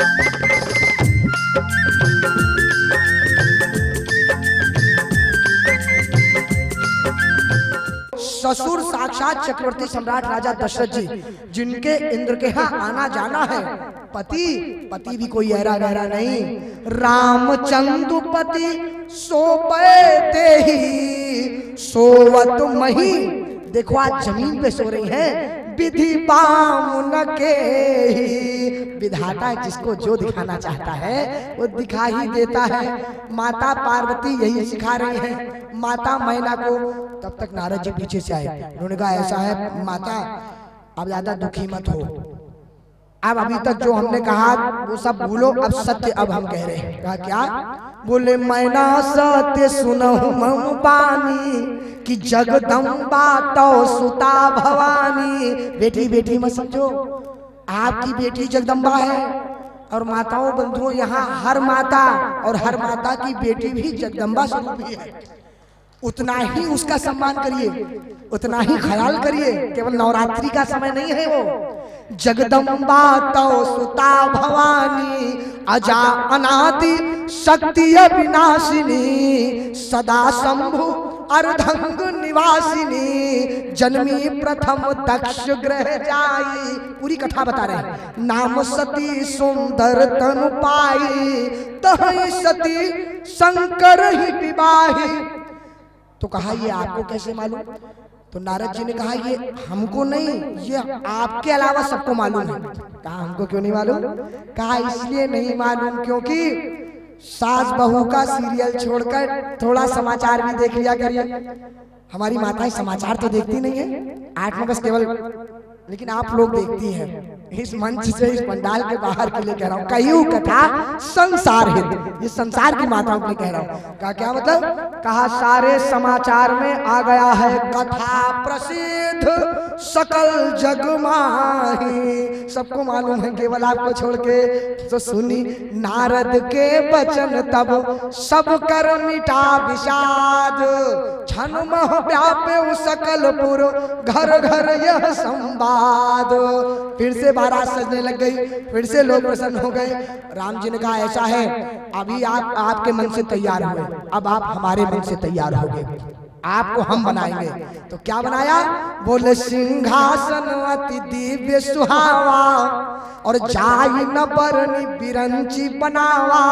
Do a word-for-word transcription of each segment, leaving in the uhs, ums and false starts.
ससुर साक्षात चक्रवर्ती सम्राट राजा दशरथ जी, जिनके इंद्र के यहाँ आना जाना है। पति पति भी कोई ऐरा गहरा नहीं, रामचंद्र पति सोपे तेहि सोवत मही। देखो आज जमीन पे सो रही हैं, विधि बामुन के ही। विधाता जिसको जो दिखाना चाहता है वो दिखा ही देता है। माता पार्वती यही सिखा रही हैं माता मैना को। तब तक नारद जी पीछे से आए, उन्होंने कहा ऐसा है माता, अब ज्यादा दुखी मत हो, अब अभी तक जो हमने कहा वो सब भूलो, अब सत्य अब हम कह रहे हैं। कहा क्या? बोले मैना सत्य सुनहु मम बानी कि जगदम्बा तो सुता भवानी। बेटी बेटी मत समझो, आपकी बेटी जगदम्बा है। और माताओं बंधुओं, यहाँ हर माता और हर माता की बेटी भी जगदम्बा स्वरूप ही है। उतना ही उसका सम्मान करिए, उतना ही ख्याल करिए। केवल नवरात्रि का समय नहीं है वो। जगदम्बा तो सुता भवानी अजा अनादि शक्ति अविनाशिनी सदा शंभु अर्धंग निवासिनी जन्मी प्रथम दक्ष ग्रह जाई। पूरी कथा बता रहे हैं। नाम सती सुंदर तनु पाई तहि सती शंकर ही विवाही। तो कहा ये आपको कैसे मालूम? तो नारद जी ने कहा ये हमको नहीं, ये आपके अलावा सबको मालूम है। कहा हमको क्यों नहीं मालूम? कहा इसलिए नहीं मालूम क्योंकि सास बहू का सीरियल छोड़कर थोड़ा समाचार भी देख लिया करिए। हमारी माताएं समाचार तो देखती नहीं है, आठ में बस केवल, लेकिन आप लोग देखती हैं। इस मंच से, इस पंडाल के बाहर के लिए कह रहा हूँ, कहीं कथा संसार हित, ये संसार की माताओं के लिए कह रहा हूँ। कहा क्या मतलब? कहा सारे समाचार में आ गया है कथा प्रसिद्ध सकल जग माही। सबको मालूम है, केवल आपको छोड़ के। तो सुनी नारद के वचन तब सब कर मिटा विषाद क्षण मह व्यापे सकलपुर घर घर यह संवाद। फिर से बारात सजने लग गई, फिर से लोग प्रसन्न हो गए। राम जी ने कहा ऐसा है, अभी आप आपके मन से तैयार हुए, अब आप हमारे मन से तैयार हो गए, आपको हम बनाएंगे। तो क्या बनाया? बोले सिंहासन अति दिव्य सुहावा और जाई न बरनी बिरंची बनावा।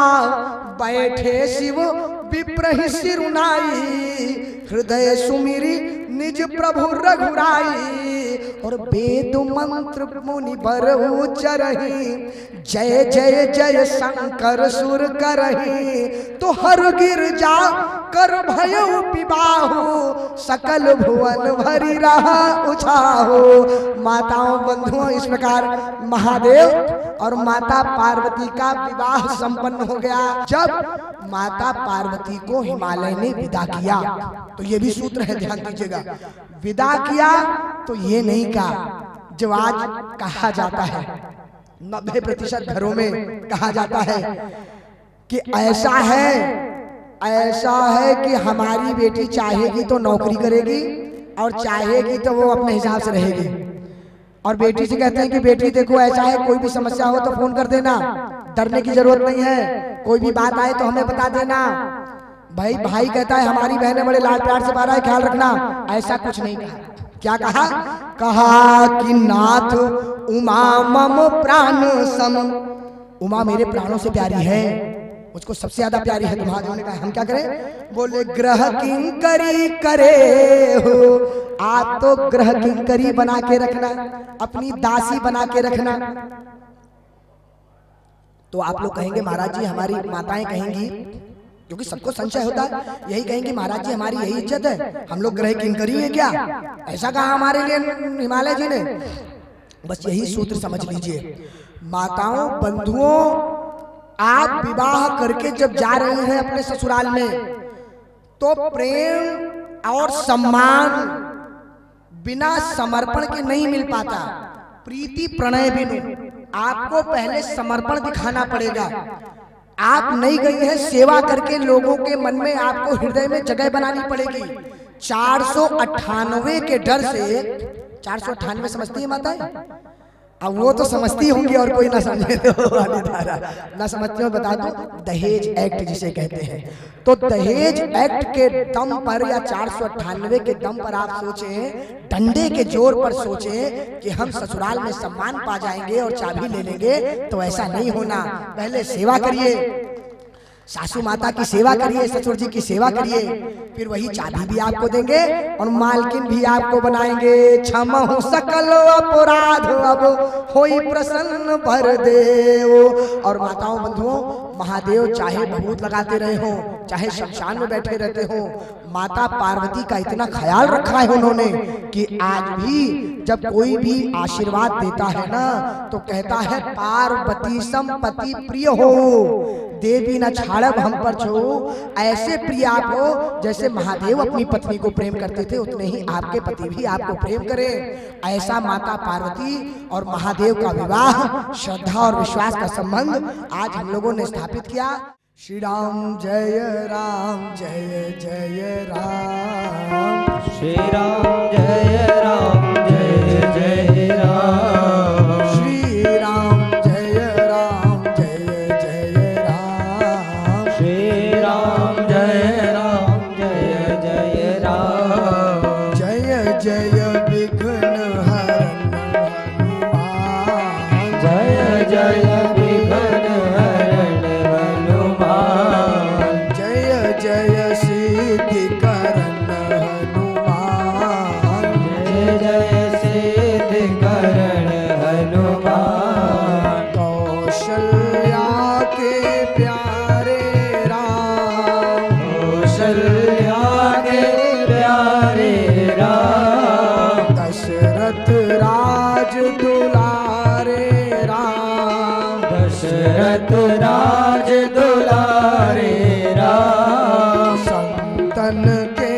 बैठे शिव विप्रहि सिरुनाई हृदय सुमिरी निज प्रभु रघुराई। और वेद मंत्र मुनि बर उच्चरहि जय जय जय शंकर सुर करहि। तो हर गिर जा कर भयो विबाहु सकल भुवन भरी रहा उछाहो। माताओं बंधुओं, इस प्रकार महादेव और माता पार्वती का विवाह संपन्न हो गया। जब माता पार्वती को हिमालय ने विदा किया, तो ये भी सूत्र है, ध्यान दीजिएगा। विदा किया तो ये नहीं कहा जो आज कहा जाता है, नब्बे प्रतिशत घरों में कहा जाता है कि ऐसा है ऐसा है कि हमारी बेटी चाहेगी तो नौकरी करेगी और चाहेगी तो वो अपने हिसाब से रहेगी। और बेटी से कहते हैं कि बेटी देखो ऐसा है, कोई भी समस्या हो तो फोन कर देना, डरने की जरूरत नहीं है, कोई भी बात आए तो हमें बता देना। भाई भाई कहता है हमारी बहनें बड़े लाड प्यार से बारह है, ख्याल रखना। ऐसा कुछ नहीं कहा। क्या कहा? कहा कि नाथ उमा मम प्राण सम। उमा मेरे प्राणों से प्यारी है, मुझको सबसे ज्यादा प्यारी है। तुम्हारा ने कहा हम क्या करें? बोले ग्रह किंकरी करे हो। आप तो ग्रह किंकरी बना के रखना, अपनी दासी बना के रखना। तो आप लोग कहेंगे महाराज जी, हमारी माताएं कहेंगी, क्योंकि सबको संशय होता है, यही कहेंगे महाराज जी हमारी यही इज्जत है, हम लोग ग्रह किंकरी है क्या? ऐसा कहा हमारे लिए हिमालय जी ने? बस यही सूत्र समझ लीजिए। माताओं बंधुओं, आप विवाह करके जब जा रहे हैं अपने ससुराल में, तो प्रेम और सम्मान बिना समर्पण के नहीं मिल पाता। प्रीति प्रणय भी नहीं, आपको पहले समर्पण दिखाना पड़ेगा। आप नहीं गई हैं सेवा करके, लोगों के मन में आपको हृदय में जगह बनानी पड़ेगी। चार सौ अट्ठानवे के डर से, चार सौ अट्ठानवे समझती है माता? अब वो तो समझती होंगी और कोई ना समझे तो वाली धारा ना समझती हो। बता दूं, दहेज एक्ट जिसे कहते हैं, तो दहेज एक्ट के दम पर या चार सौ अट्ठानवे के दम पर आप सोचें, डंडे के जोर पर सोचें कि हम ससुराल में सम्मान पा जाएंगे और चाबी ले लेंगे, तो ऐसा नहीं होना। पहले सेवा करिए, सासू माता की सेवा करिए, ससुर जी की सेवा करिए, फिर वही चाबी भी आपको देंगे और मालकिन भी आपको बनाएंगे। क्षमा हो सकल अपराध अब होई प्रसन्न भर देव। और माताओं बंधुओं, महादेव चाहे भभूत लगाते रहे हो, चाहे शमशान में बैठे रहते हो, माता पार्वती का इतना ख्याल रखा है उन्होंने कि आज भी जब कोई भी आशीर्वाद देता है ना, तो कहता है पार्वती संपत्ति प्रिय हो, देवी न छाड़ब हम पर छो। ऐसे प्रिय आप हो जैसे महादेव अपनी पत्नी को प्रेम करते थे, उतने ही आपके पति भी आपको प्रेम करें। ऐसा माता पार्वती और महादेव का विवाह, श्रद्धा और विश्वास का संबंध आज हम लोगों ने स्थापित किया। श्री राम जय राम जय जय राम, श्री राम जय राम जय जय राम, श्री राम जय राम जय जय राम, श्री राम जय राम जय जय राम, जय जय विघ्न हरन हनुमान, जय जय विघ्न हरण हनुमान, जय जय सिद्धि करन हनुमान, जय जय सिद्धि करण हनुमान, कौशल्या के प्यारे राम, कौशल्या के प्यारे राम, दशरथ राज दुलारे राम, दशरथ राज दुलारे राम, संतन के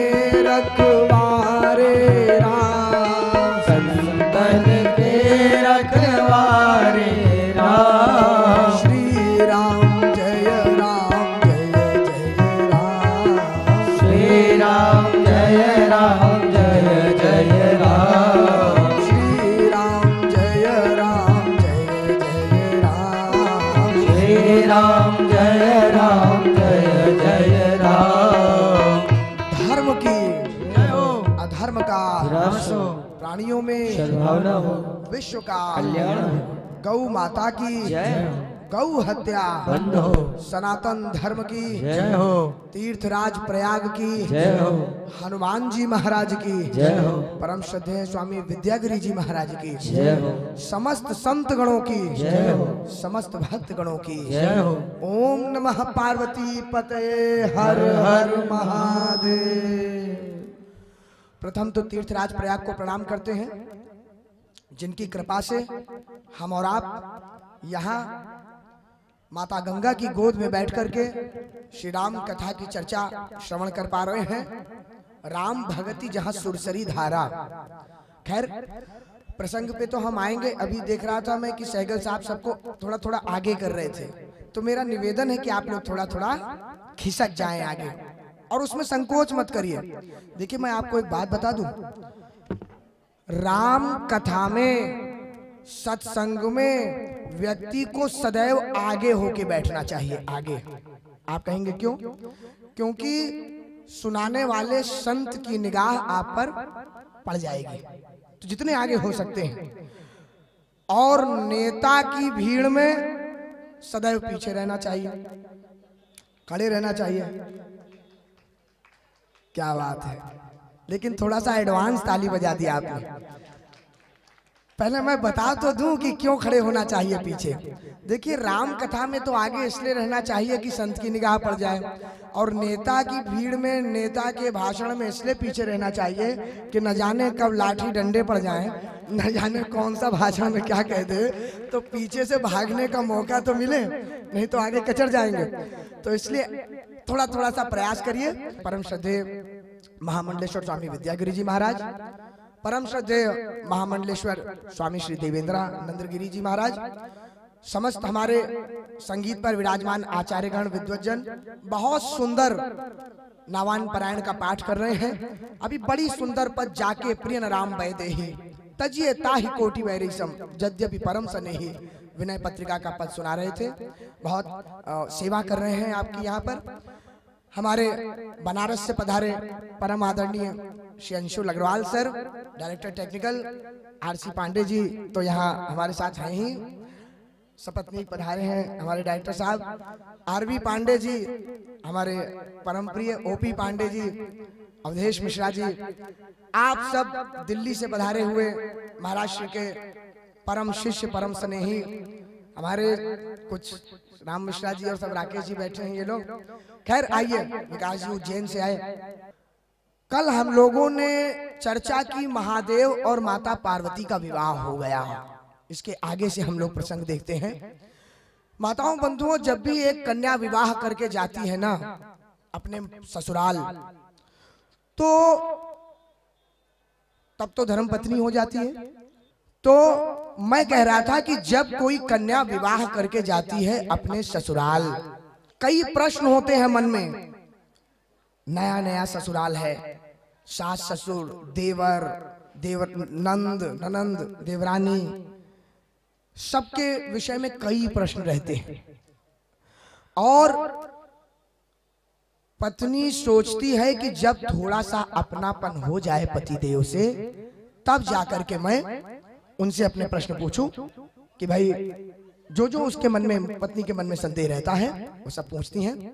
रखवारे राम, संतन के रखवारे राम, श्री राम जय राम जय जय राम, श्री राम जय राम जय जय राम, श्री राम जय राम जय जय राम, श्री राम जय राम जय जय राम, धर्म की अधर्म का विनाश हो, प्राणियों में सद्भावना हो, विश्व का कल्याण हो, गौ माता की जय हो, गौ हत्या बंद हो, सनातन धर्म की जय हो, तीर्थराज प्रयाग की जय हो, हनुमान जी महाराज की जय हो, परम श्रद्धेय स्वामी विद्यागिरी जी महाराज की जय हो, समस्त संत गणों की जय हो, समस्त भक्त गणों की जय हो। ओम नमः पार्वती पतये हर हर महादेव। प्रथम तो तीर्थराज प्रयाग को प्रणाम करते हैं, जिनकी कृपा से हम और आप यहाँ माता गंगा की गोद में बैठ करके श्री राम कथा की चर्चा श्रवण कर पा रहे हैं। राम भगति जहाँ सुरसरी धारा। खैर प्रसंग पे तो हम आएंगे। अभी देख रहा था मैं कि सहगल साहब सबको थोड़ा थोड़ा आगे कर रहे थे, तो मेरा निवेदन है कि आप लोग थोड़ा थोड़ा खिसक जाएं आगे और उसमें संकोच मत करिए। देखिए मैं आपको एक बात बता दूं, राम कथा में, सत्संग में व्यक्ति को सदैव आगे होके बैठना चाहिए। आगे आप कहेंगे क्यों? क्योंकि सुनाने वाले संत की निगाह आप पर पड़ जाएगी, तो जितने आगे हो सकते हैं। और नेता की भीड़ में सदैव पीछे रहना चाहिए, खड़े रहना चाहिए। क्या बात है, लेकिन थोड़ा सा एडवांस ताली बजा दिया आपने। पहले मैं बता तो दूं कि क्यों खड़े होना चाहिए पीछे। देखिए राम कथा में तो आगे इसलिए रहना चाहिए कि संत की निगाह पड़ जाए, और नेता की भीड़ में, नेता के भाषण में इसलिए पीछे रहना चाहिए कि न जाने कब लाठी डंडे पड़ जाएं, न जाने कौन सा भाषण में क्या कह दे, तो पीछे से भागने का मौका तो मिले, नहीं तो आगे कचर जाएंगे। तो इसलिए थोड़ा थोड़ा सा प्रयास करिए। परम श्रद्धेय महामंडलेश्वर स्वामी विद्यागिरी जी महाराज, परम श्रद्धेय महामंडलेश्वर स्वामी श्री देवेंद्रानंद जी महाराज, समस्त हमारे संगीत पर विराजमान आचार्यगण विद्वज्जन बहुत सुंदर नावान पारायण का पाठ कर रहे हैं। अभी बड़ी सुंदर पद जाके प्रिय राम वैदेही तजिए ताहि कोटि वैरिसम यद्यपि परम स्नेही। विनय पत्रिका का पद सुना रहे थे। बहुत आ, सेवा कर रहे हैं आपकी यहाँ पर। हमारे बनारस से पधारे परम आदरणीय Shri Anshul Agarwal sir, director technical RC Pandey ji तो यहाँ हमारे साथ हैं ही। सपत्नीक पधारे हैं हमारे डायरेक्टर साहब आरवी पांडे जी, हमारे परम प्रिय ओपी पांडे जी, अवधेश मिश्रा जी। आप सब दिल्ली से पधारे हुए महाराष्ट्र के परम शिष्य परम स्नेही हमारे कुछ राम मिश्रा जी और सब राकेश जी बैठे हैं ये लोग। खैर आइए, विकास जी उज्जैन से आए। कल हम लोगों ने चर्चा की महादेव और माता पार्वती का विवाह हो गया। इसके आगे से हम लोग प्रसंग देखते हैं। माताओं बंधुओं, जब भी एक कन्या विवाह करके जाती है ना अपने ससुराल, तो तब तो धर्मपत्नी हो जाती है। तो मैं कह रहा था कि जब कोई कन्या विवाह करके जाती है अपने ससुराल, कई प्रश्न होते हैं मन में। नया नया ससुराल है, सास ससुर, देवर, देवर नंद ननंद, देवरानी, सबके विषय में कई प्रश्न रहते हैं। और पत्नी सोचती है कि जब थोड़ा सा अपनापन हो जाए पतिदेव से, तब जाकर के मैं उनसे अपने प्रश्न पूछूं कि भाई जो जो उसके मन में, पत्नी के मन में संदेह रहता है वो सब पूछती हैं।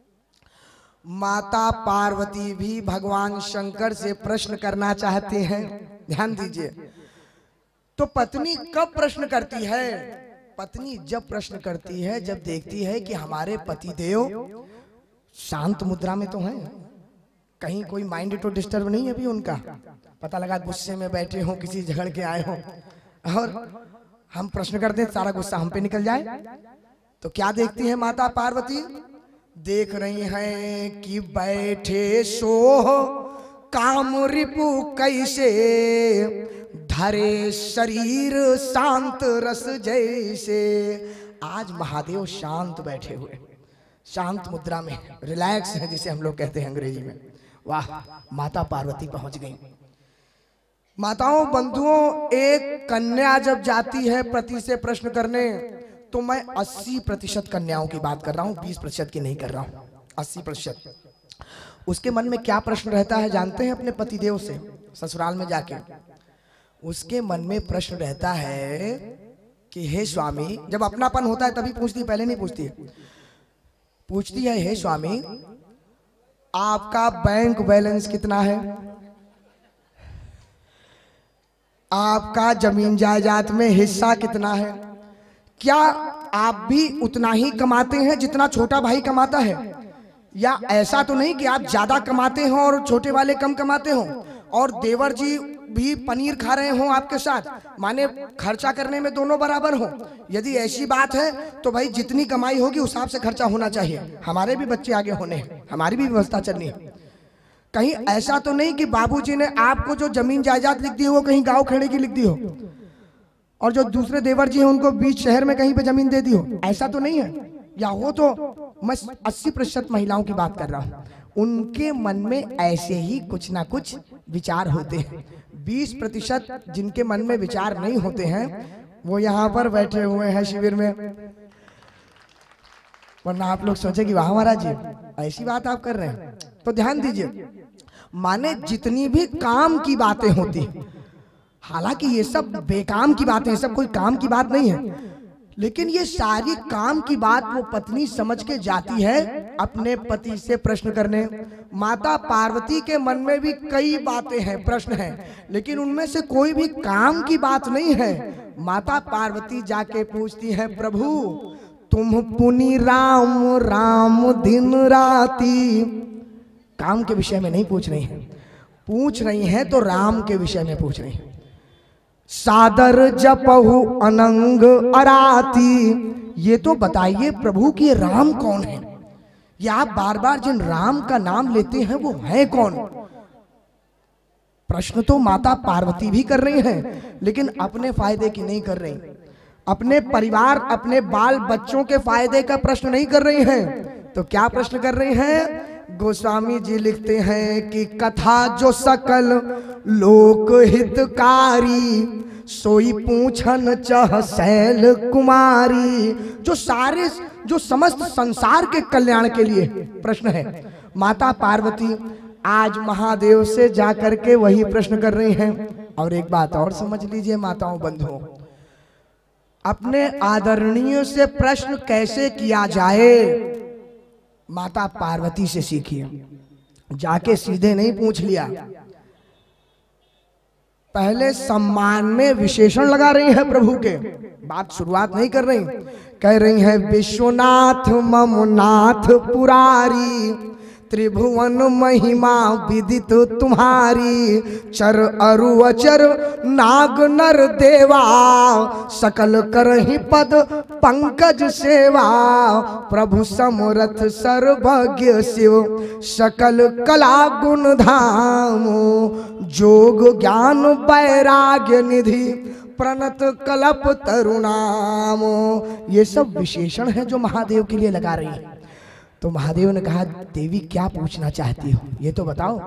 माता पार्वती भी भगवान शंकर से प्रश्न करना चाहते हैं। ध्यान दीजिए। तो पत्नी कब प्रश्न करती है? पत्नी जब प्रश्न करती है जब देखती है कि हमारे पतिदेव शांत मुद्रा में तो हैं, कहीं कोई माइंड तो डिस्टर्ब नहीं है अभी उनका। पता लगा गुस्से में बैठे हो, किसी झगड़ के आए हो और हम प्रश्न कर दें सारा गुस्सा हम पे निकल जाए। तो क्या देखती है माता पार्वती? देख रही हैं कि बैठे सोह काम रिपु कैसे, धरे शरीर शांत रस जैसे। आज महादेव शांत बैठे हुए, शांत मुद्रा में, रिलैक्स है जिसे हम लोग कहते हैं अंग्रेजी में। वाह, माता पार्वती पहुंच गई। माताओं बंधुओं, एक कन्या जब जाती है पति से प्रश्न करने, तो मैं अस्सी प्रतिशत कन्याओं की बात कर रहा हूं, बीस प्रतिशत की नहीं कर रहा हूं, अस्सी प्रतिशत। उसके मन में क्या प्रश्न रहता है जानते हैं? अपने पतिदेव से ससुराल में जाके उसके मन में प्रश्न रहता है कि हे स्वामी, जब अपनापन होता है तभी पूछती, पहले नहीं पूछती है। पूछती है, हे स्वामी आपका बैंक बैलेंस कितना है? आपका जमीन जायदाद में हिस्सा कितना है? क्या आप भी उतना ही कमाते हैं जितना छोटा भाई कमाता है? या ऐसा तो नहीं कि आप ज्यादा कमाते हो और छोटे वाले कम कमाते हो, और देवर जी भी पनीर खा रहे हो आपके साथ, माने खर्चा करने में दोनों बराबर हो? यदि ऐसी बात है तो भाई जितनी कमाई होगी उस हिसाब से खर्चा होना चाहिए। हमारे भी बच्चे आगे होने हैं, हमारी भी व्यवस्था चलनी है। कहीं ऐसा तो नहीं कि बाबूजी ने आपको जो जमीन जायदाद लिख दी हो वो कहीं गांव खेड़े की लिख दी हो, और जो दूसरे देवर जी हैं उनको बीच शहर में कहीं पे जमीन दे दी हो? ऐसा तो नहीं है। या हो तो मैं अस्सी प्रतिशत महिलाओं की बात कर रहा हूँ, उनके मन में ऐसे ही कुछ ना कुछ विचार होते हैं। बीस प्रतिशत जिनके मन में विचार नहीं होते हैं वो यहाँ पर बैठे हुए हैं शिविर में, वरना आप लोग सोचे कि वाह महाराज जी ऐसी बात आप कर रहे हैं। तो ध्यान दीजिए, माने जितनी भी काम की बातें होती हैं, हालांकि ये सब बेकाम की बातें हैं, सब कोई काम की बात नहीं है, लेकिन ये सारी काम की बात वो पत्नी समझ के जाती है अपने पति से प्रश्न करने। माता पार्वती के मन में भी कई बातें हैं, प्रश्न हैं, लेकिन उनमें से कोई भी काम की बात नहीं है। माता पार्वती जाके पूछती है, प्रभु तुम पुनि राम राम दिन राती। काम के विषय में नहीं पूछ रही है, पूछ रही है तो राम के विषय में पूछ रही है। सादर जपहु अनंग अराती। ये तो बताइए प्रभु कि राम कौन है? या आप बार बार जिन राम का नाम लेते हैं वो है कौन? प्रश्न तो माता पार्वती भी कर रही हैं, लेकिन अपने फायदे की नहीं कर रही, अपने परिवार अपने बाल बच्चों के फायदे का प्रश्न नहीं कर रही हैं। तो क्या प्रश्न कर रही हैं? गोस्वामी जी लिखते हैं कि कथा जो सकल लोक हितकारी, सोई पूछन चह शैल कुमारी। जो सारे जो समस्त संसार के कल्याण के लिए प्रश्न है, माता पार्वती आज महादेव से जाकर के वही प्रश्न कर रही हैं। और एक बात और समझ लीजिए माताओं बंधुओं, अपने आदरणीय से प्रश्न कैसे किया जाए, माता पार्वती से सीखिए। जाके सीधे नहीं पूछ लिया, पहले सम्मान में विशेषण लगा रही है प्रभु के, बात शुरुआत नहीं कर रही। कह रही है विश्वनाथ ममनाथ पुरारी, त्रिभुवन महिमा विदित तुम्हारी। चर अरु अचर नाग नर देवा, सकल करहि पद पंकज सेवा। प्रभु समरथ सर्वज्ञ शिव, सकल कला गुण धाम। जोग ज्ञान वैराग्य निधि, प्रणत कलप तरुणाम। ये सब विशेषण है जो महादेव के लिए लगा रही है। तो महादेव ने कहा देवी क्या पूछना चाहती हो ये तो बताओ।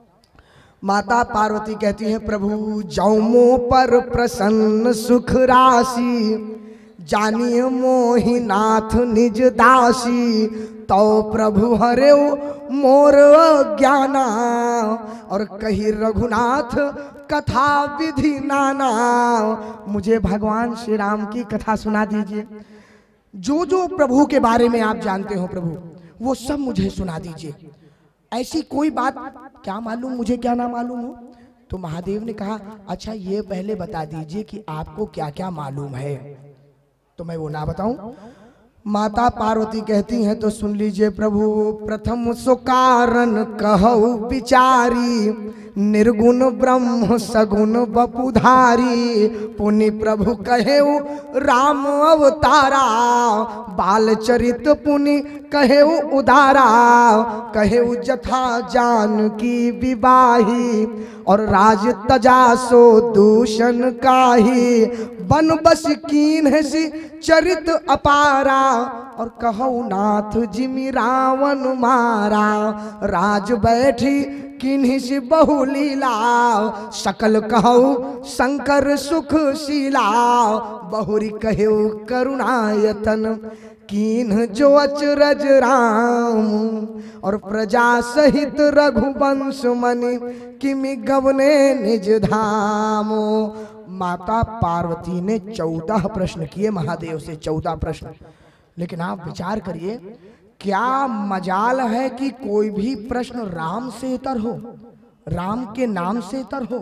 माता पार्वती कहती है प्रभु जौमो पर प्रसन्न सुख राशि, जानिए मोहि नाथ निज दासी। तो प्रभु हरे मोर ज्ञाना, और कही रघुनाथ कथा विधि नाना। मुझे भगवान श्री राम की कथा सुना दीजिए, जो जो प्रभु के बारे में आप जानते हो प्रभु वो सब मुझे सुना दीजिए। ऐसी कोई बात क्या मालूम मुझे क्या ना मालूम हो। तो महादेव ने कहा अच्छा ये पहले बता दीजिए कि आपको क्या क्या मालूम है, तो मैं वो ना बताऊं। माता पार्वती कहती हैं तो सुन लीजिए प्रभु। प्रथम सो कारण कहु विचारी, निर्गुण ब्रह्म सगुण बपुधारी। पुनि प्रभु कहेउ राम अवतारा, बाल चरित पुनि कहेउ उदारा। कहेउ जथा जान की विवाही, और राज तजा सो दूषण काही। बन बस कीन है सी चरित अपारा, और कहु नाथ जिमि रावण मारा। राज बैठी किन्हीं से बहुलीला, सकल कहु शंकर सुख शीला। बहुरी कहु करुणायतन, कीन्ह जो अचरज राम। और प्रजा सहित रघुवंश मनि, किमि गवने निज धाम। माता पार्वती ने चौदह प्रश्न किए महादेव से, चौदह प्रश्न। लेकिन आप विचार करिए क्या मजाल है कि कोई भी प्रश्न राम से इतर हो, राम के नाम से इतर हो।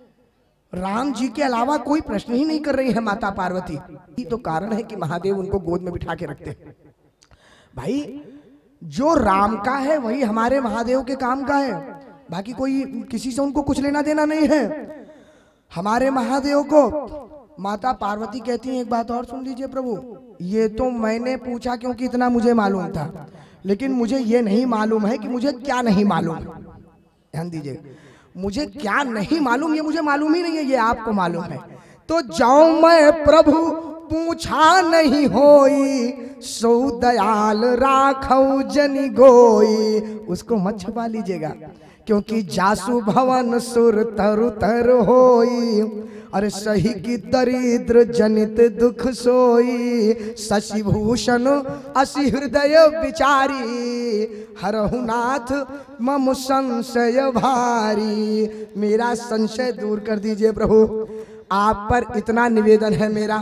राम जी के अलावा कोई प्रश्न ही नहीं कर रही है माता पार्वती। यही तो कारण है कि महादेव उनको गोद में बिठा के रखते हैं। भाई जो राम का है वही हमारे महादेव के काम का है, बाकी कोई किसी से उनको कुछ लेना देना नहीं है। हमारे महादेव को माता पार्वती कहती हैं एक बात और सुन लीजिए प्रभु। ये तो मैंने पूछा क्योंकि इतना मुझे मालूम था, लेकिन मुझे ये नहीं मालूम है कि मुझे क्या नहीं मालूम। ध्यान दीजिए, मुझे क्या नहीं मालूम ये मुझे मालूम ही नहीं है, ये आपको मालूम है। तो जाऊं मैं प्रभु पूछा नहीं होई, सो दयाल राखौ जनि गोई। उसको मत छुपा लीजिएगा, क्योंकि जासु भवन सुर तरु तर होई। अरे सही की दरिद्र जनित दुख सोई। शशि भूषण असी हृदय विचारी, हरहु नाथ मम संशय भारी। मेरा संशय दूर कर दीजिए प्रभु, आप पर इतना निवेदन है मेरा।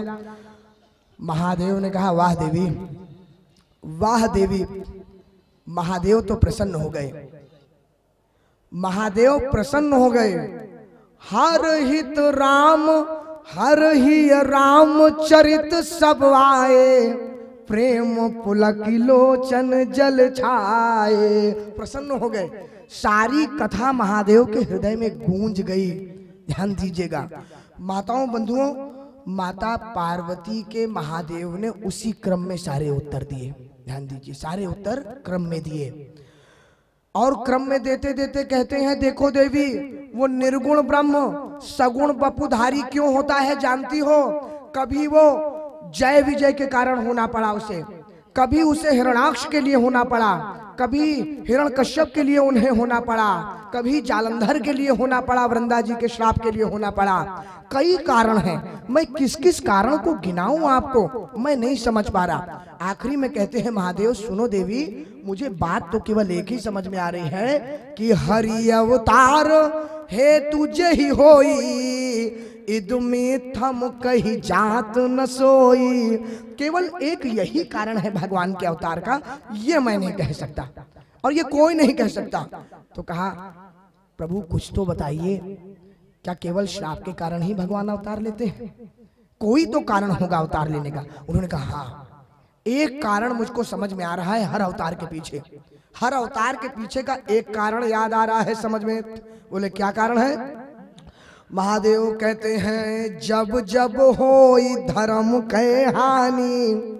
महादेव ने कहा वाह देवी, वाह देवी। महादेव तो प्रसन्न हो गए, महादेव प्रसन्न हो गए। हर हित राम हर ही राम चरित सब आए, प्रेम पुलक लोचन जल छाए। प्रसन्न हो गए, सारी कथा महादेव के हृदय में गूंज गई। ध्यान दीजिएगा माताओं बंधुओं, माता पार्वती के महादेव ने उसी क्रम में सारे उत्तर दिए। ध्यान दीजिए, सारे उत्तर क्रम में दिए। और क्रम में देते देते कहते हैं देखो देवी, वो निर्गुण ब्रह्म सगुण बपुधारी क्यों होता है जानती हो? कभी वो जय विजय के कारण होना पड़ा उसे, कभी उसे हिरणाक्ष के लिए होना पड़ा, कभी हिरण्यकश्यप के लिए उन्हें होना पड़ा, कभी जालंधर के लिए होना पड़ा, वृंदा जी के श्राप के लिए होना पड़ा। कई कारण हैं, मैं किस किस कारण को गिनाऊं आपको, मैं नहीं समझ पा रहा। आखिरी में कहते हैं महादेव सुनो देवी, मुझे बात तो केवल एक ही समझ में आ रही है कि हरि अवतार हे तुझे ही होई, इदुमी थम कही जात न सोई। केवल एक यही कारण है भगवान के अवतार का, ये मैं नहीं कह सकता और ये कोई नहीं कह सकता। तो कहा प्रभु कुछ तो बताइए, क्या केवल श्राप के कारण ही भगवान अवतार लेते हैं? कोई तो कारण होगा अवतार लेने का। उन्होंने कहा हाँ, एक कारण मुझको समझ में आ रहा है हर अवतार के पीछे, हर अवतार के पीछे का एक कारण याद आ रहा है समझ में। बोले क्या कारण है? महादेव कहते हैं जब जब होई धर्म के हानि,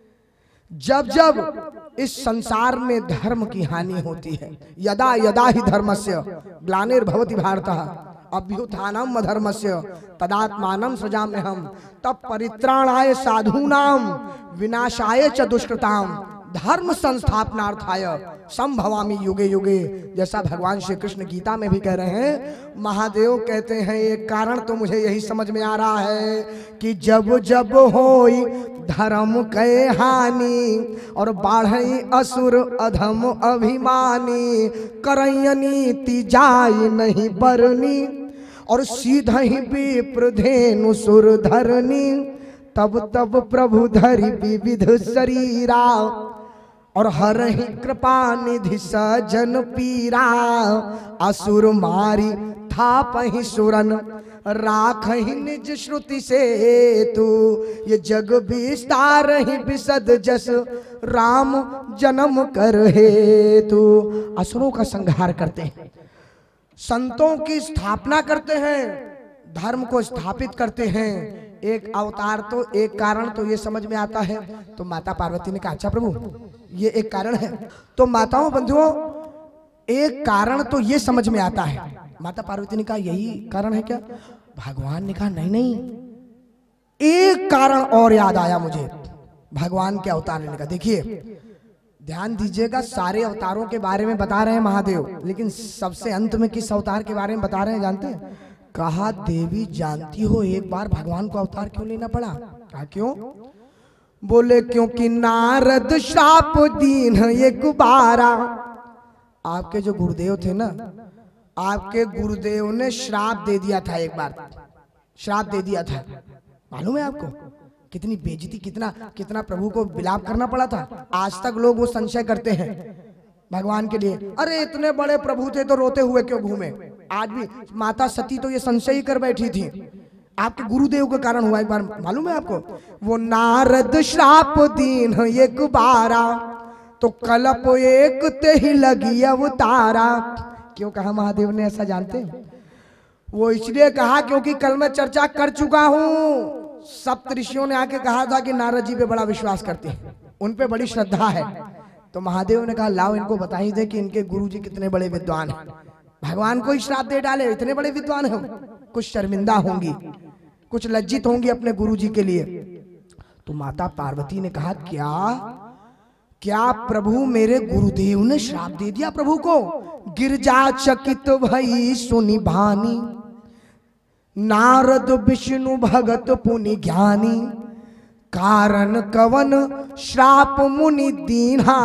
जब जब इस संसार में धर्म की हानि होती है, यदा यदा ही धर्मस्य ग्लानिर्भवति भारतः अभ्युत्थानम् अधर्मस्य तदात्मानं सृजाम्यहम्, तब परित्राणाय साधूनां विनाशाय च दुष्कृताम् धर्म संस्थापनार्थाय संभवामि युगे युगे। जैसा भगवान श्री कृष्ण गीता में भी कह रहे हैं। महादेव कहते हैं एक कारण तो मुझे यही समझ में आ रहा है कि जब जब होई धर्म के हानि और बाढ़ई असुर अधम अभिमानी, करैय नीति जाई नहीं बरनी और सीधा ही विप्र धेनु सुर धरनी, तब तब प्रभु धरि विविध शरीरा और हरहि कृपा निधि सजन पीरा, असुर मारी थापहि सुरन राखहि निज श्रुति से तू, ये जग विस्तार ही विशद जस राम जन्म कर हेतु। असुरों का संहार करते हैं, संतों की स्थापना करते हैं, धर्म को स्थापित करते हैं। एक अवतार तो एक कारण तो ये समझ में आता है। तो माता पार्वती ने कहा अच्छा प्रभु ये एक कारण है। तो माताओं बंधुओं एक कारण तो ये समझ में आता है। माता पार्वती ने कहा यही कारण है क्या? भगवान ने कहा नहीं नहीं, एक कारण और याद आया मुझे भगवान के अवतार ने कहा। देखिए ध्यान दीजिएगा, सारे अवतारों के बारे में बता रहे हैं महादेव, लेकिन सबसे अंत में किस अवतार के बारे में बता रहे हैं जानते हैं? कहा देवी जानती हो एक बार भगवान को अवतार क्यों लेना पड़ा? कहा क्यों? बोले क्योंकि नारद श्राप दीन एक बारा। आपके जो गुरुदेव थे ना, आपके गुरुदेव ने श्राप दे दिया था, एक बार श्राप दे दिया था। मालूम है आपको कितनी बेइज्जती, कितना कितना प्रभु को विलाप करना पड़ा था। आज तक लोग वो संशय करते हैं भगवान के लिए, अरे इतने बड़े प्रभु थे तो रोते हुए क्यों घूमे? आज भी माता सती तो ये संशय ही कर बैठी थी, आपके गुरुदेव के कारण हुआ। एक बार मालूम है आपको, वो नारद श्राप दीन एक बारा तो कलप एक ते ही लगी अवतारा। क्यों कहा महादेव ने ऐसा जानते हैं? वो इसलिए कहा क्योंकि कल मैं चर्चा कर चुका हूं। सप्त ऋषियों ने आके कहा था कि नारद जी पे बड़ा विश्वास करते हैं, उन पे बड़ी श्रद्धा है। तो महादेव ने कहा लाओ इनको बता ही दे कि इनके गुरुजी कितने बड़े विद्वान हैं। भगवान को ही श्राप दे डाले, इतने बड़े विद्वान हैं। कुछ शर्मिंदा होंगी, कुछ लज्जित होंगी अपने गुरुजी के लिए। तो माता पार्वती ने कहा क्या क्या प्रभु मेरे गुरुदेव ने श्राप दे दिया प्रभु को? गिरजा चकित भई सुनि भानी, नारद विष्णु भगत पुनि ज्ञानी, कारण कवन श्राप मुनि दीन्हा।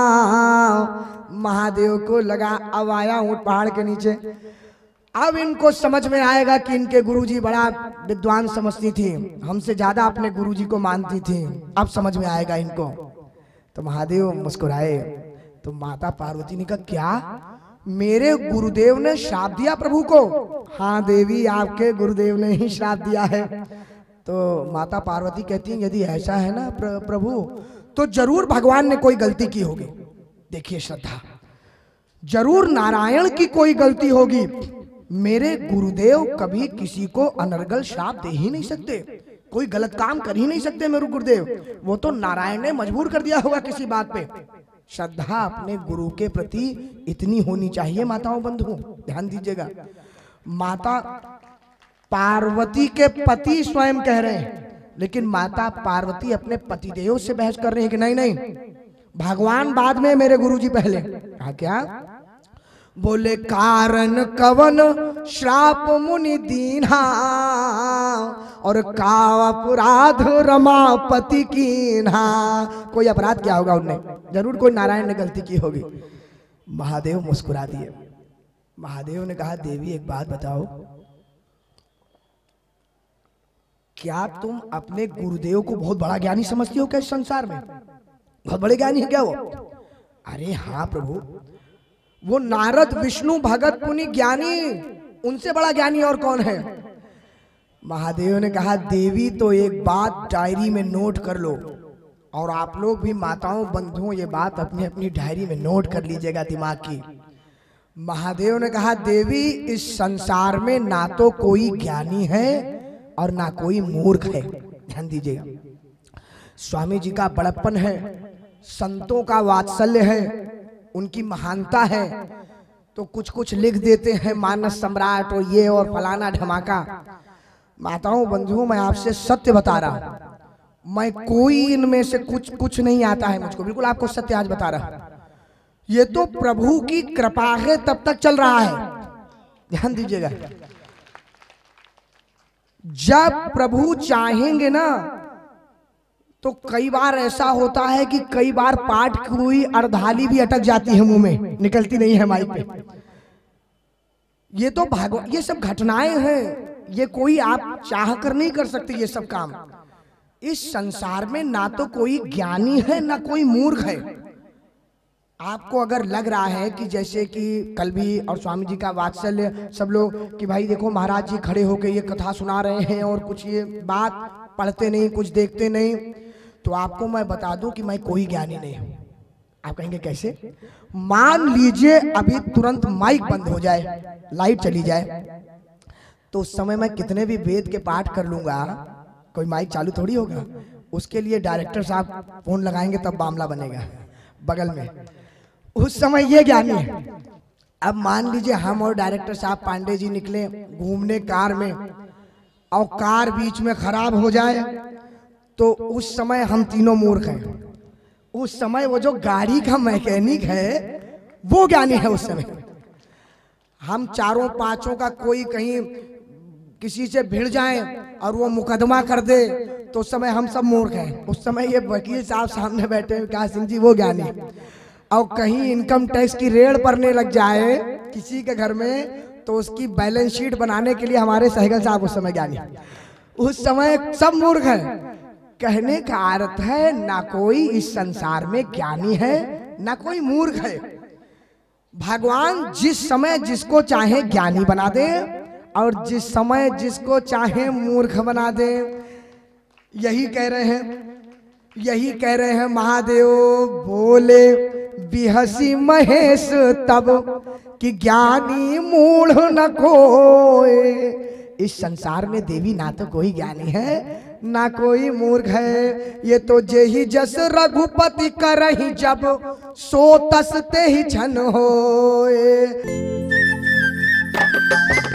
महादेव को लगा अब आया ऊंट पहाड़ के नीचे, अब इनको समझ में आएगा कि इनके गुरुजी बड़ा विद्वान समझती थी, हमसे ज्यादा अपने गुरुजी को मानती थी, अब समझ में आएगा इनको। तो महादेव मुस्कुराए। तो माता पार्वती ने कहा क्या मेरे गुरुदेव ने श्राप दिया प्रभु को? हाँ देवी आपके गुरुदेव ने ही श्राप दिया है। तो माता पार्वती कहती हैं यदि ऐसा है ना प्र, प्रभु तो जरूर भगवान ने कोई गलती की होगी। देखिए श्रद्धा, जरूर नारायण की कोई गलती होगी। मेरे गुरुदेव कभी किसी को अनर्गल श्राप दे ही नहीं सकते, कोई गलत काम कर ही नहीं सकते मेरे गुरुदेव। वो तो नारायण ने मजबूर कर दिया होगा किसी बात पे। श्रद्धा अपने गुरु के प्रति इतनी होनी चाहिए माताओं बंधुओं, ध्यान दीजिएगा। माता पार्वती के पति स्वयं कह रहे हैं लेकिन माता पार्वती अपने पतिदेव से बहस कर रही है कि नहीं नहीं, भगवान बाद में, मेरे गुरुजी पहले। कहा क्या? बोले कारण कवन श्राप मुनि दीन्हा, और का अपराध रमापति कीन्हा। कोई अपराध क्या होगा उनने? जरूर कोई नारायण ने गलती की होगी। महादेव मुस्कुरा दिए। महादेव ने कहा, देवी एक बात बताओ, क्या तुम अपने गुरुदेव को बहुत बड़ा ज्ञानी समझती हो क्या इस संसार में? बहुत बड़े ज्ञानी है क्या वो? अरे हाँ प्रभु, वो नारद विष्णु भगत पुनि ज्ञानी, उनसे बड़ा ज्ञानी और कौन है? महादेव ने कहा, देवी तो एक बात डायरी में नोट कर लो, और आप लोग भी माताओं बंधुओं ये बात अपनी अपनी डायरी में नोट कर लीजिएगा दिमाग की। महादेव ने कहा, देवी इस संसार में ना तो कोई ज्ञानी है और ना कोई मूर्ख है। ध्यान दीजिएगा, स्वामी जी का बड़प्पन है, संतों का वात्सल्य है, उनकी महानता है, तो कुछ कुछ लिख देते हैं मानस सम्राट और ये और फलाना ढमाका। माताओं बंधुओं, मैं आपसे सत्य बता रहा हूं, मैं कोई इनमें से कुछ कुछ नहीं आता है मुझको, बिल्कुल आपको सत्य आज बता रहा हूं। ये तो प्रभु की कृपा है, तब तक चल रहा है। ध्यान दीजिएगा, जब प्रभु चाहेंगे ना, तो कई बार ऐसा होता है कि कई बार पाठ की अर्धाली भी अटक जाती है, मुंह में निकलती नहीं है माइक पे। ये तो भगवान, ये सब घटनाएं हैं, ये कोई आप चाह कर नहीं कर सकते ये सब काम। इस संसार में ना तो कोई ज्ञानी है ना कोई मूर्ख है। आपको अगर लग रहा है कि जैसे कि कल भी और स्वामी जी का वात्सल्य सब लोग कि भाई देखो महाराज जी खड़े होकर ये कथा सुना रहे हैं और कुछ ये बात पढ़ते नहीं, कुछ देखते नहीं, तो आपको मैं बता दूं कि मैं कोई ज्ञानी नहीं हूं। आप कहेंगे कैसे? मान लीजिए अभी तुरंत माइक बंद हो जाए, लाइट चली जाए, तो उस समय मैं कितने भी वेद के पाठ कर लूंगा, कोई माइक चालू थोड़ी होगा। उसके लिए डायरेक्टर साहब फोन लगाएंगे तब मामला बनेगा बगल में। उस समय ये ज्ञानी है। अब मान लीजिए हम और डायरेक्टर साहब पांडे जी निकले घूमने कार में, और कार बीच में खराब हो जाए, तो उस समय हम तीनों मूर्ख हैं। उस समय वो जो गाड़ी का मैकेनिक है वो ज्ञानी है। उस समय हम चारों पांचों का कोई कहीं किसी से भिड़ जाए और वो मुकदमा कर दे, तो उस समय हम सब मूर्ख हैं। उस समय ये वकील साहब सामने बैठे विकास सिंह जी वो ज्ञानी। और कहीं इनकम टैक्स की रेड पड़ने लग जाए किसी के घर में, तो उसकी बैलेंस शीट बनाने के लिए हमारे सहगल साहब उस समय ज्ञानी। उस समय सब मूर्ख हैं। कहने का अर्थ है ना कोई इस संसार में ज्ञानी है ना कोई मूर्ख है। भगवान जिस समय जिसको चाहे ज्ञानी बना दे और जिस समय जिसको चाहे मूर्ख बना दे। यही कह रहे हैं, यही कह रहे हैं महादेव बोले बिहसी महेश तब कि ज्ञानी मूढ़ न कोई। इस संसार में देवी ना तो कोई ज्ञानी है ना कोई मूर्ख है। ये तो जे ही जस रघुपति करहि जब सो तस ते ही छन होए।